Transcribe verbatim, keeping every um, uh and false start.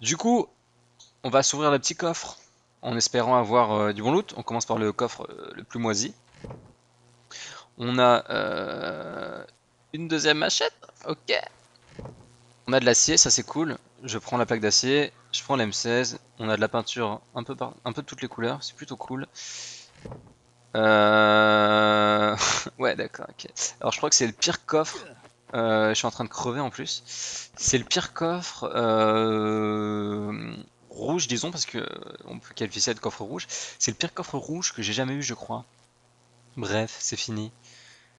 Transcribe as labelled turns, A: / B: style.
A: Du coup, on va s'ouvrir le petit coffre en espérant avoir euh, du bon loot. On commence par le coffre euh, le plus moisi. On a euh, une deuxième machette. Ok. On a de l'acier, ça c'est cool. Je prends la plaque d'acier, je prends l'M seize. On a de la peinture un peu, par... un peu de toutes les couleurs, c'est plutôt cool. Euh... ouais, d'accord, ok. Alors je crois que c'est le pire coffre. Euh, je suis en train de crever en plus. C'est le pire coffre euh, rouge, disons, parce que euh, on peut qualifier ça de coffre rouge. C'est le pire coffre rouge que j'ai jamais eu, je crois. Bref, c'est fini.